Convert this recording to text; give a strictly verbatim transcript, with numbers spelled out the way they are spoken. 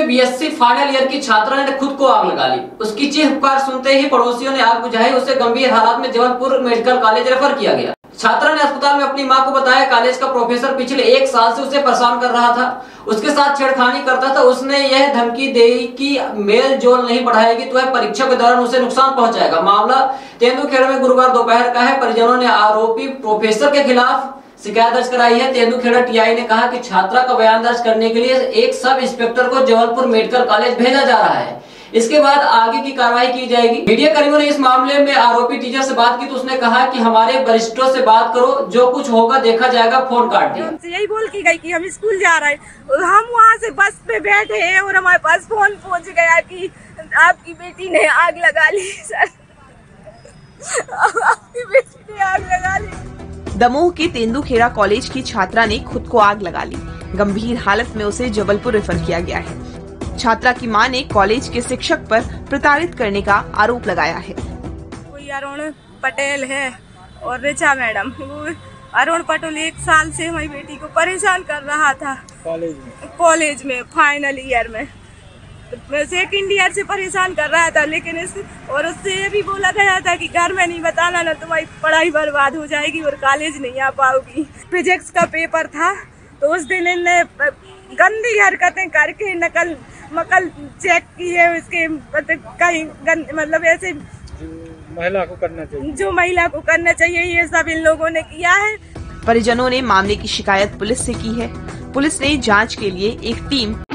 में BSc final year की छात्रा ने खुद को आग लगा ली। उसकी चीख पुकार सुनते ही पड़ोसियों ने आग बुझाई। उसे गंभीर हालत में जबलपुर मेडिकल कॉलेज रेफर किया गया। छात्रा ने अस्पताल में अपनी मां को बताया। कॉलेज का प्रोफेसर पिछले एक साल से उसे परेशान कर रहा था, उसके साथ छेड़खानी करता था। उसने यह धमकी दी कि मेल जोल नहीं बढ़ाएगी तो वह परीक्षा के दौरान उसे नुकसान पहुंचाएगा। मामला तेंदुखेड़ा में गुरुवार दोपहर का है। परिजनों ने आरोपी प्रोफेसर के खिलाफ शिकायत दर्ज कराई है। तेंदुखेड़ा टीआई ने कहा कि छात्रा का बयान दर्ज करने के लिए एक सब इंस्पेक्टर को जबलपुर मेडिकल कॉलेज भेजा जा रहा है। इसके बाद आगे की कार्रवाई की जाएगी। मीडिया कर्मियों ने इस मामले में आरोपी टीचर से बात की तो उसने कहा कि हमारे वरिष्ठों से बात करो, जो कुछ होगा देखा जाएगा। फोन काट दिया। हमसे यही बोल के गई कि हम स्कूल जा रहे हैं। हम वहाँ से बस पे बैठे हैं और हमारे पास फोन पहुँच गया कि आपकी बेटी ने आग लगा ली। सर, आपकी बेटी ने आग लगा ली। दमोह के तेंदुखेड़ा कॉलेज की छात्रा ने खुद को आग लगा ली। गंभीर हालत में उसे जबलपुर रेफर किया गया है। छात्रा की मां ने कॉलेज के शिक्षक पर प्रताड़ित करने का आरोप लगाया है। कोई अरुण पटेल है और रिचा मैडम। अरुण पटेल एक साल से हमारी बेटी को परेशान कर रहा था कॉलेज में कॉलेज में फाइनल ईयर में सेकेंड ईयर से परेशान कर रहा था। लेकिन इस और उससे ये भी बोला गया था कि घर में नहीं बताना, ना तुम्हारी पढ़ाई बर्बाद हो जाएगी और कॉलेज नहीं आ पाओगी। फिजिक्स का पेपर था तो उस दिन इनने गंदी हरकतें करके नकल मकल चेक की है। उसके कहीं मतलब ऐसे महिला को करना चाहिए, जो महिला को करना चाहिए, ये सब इन लोगों ने किया है। परिजनों ने मामले की शिकायत पुलिस से की है। पुलिस ने जांच के लिए एक टीम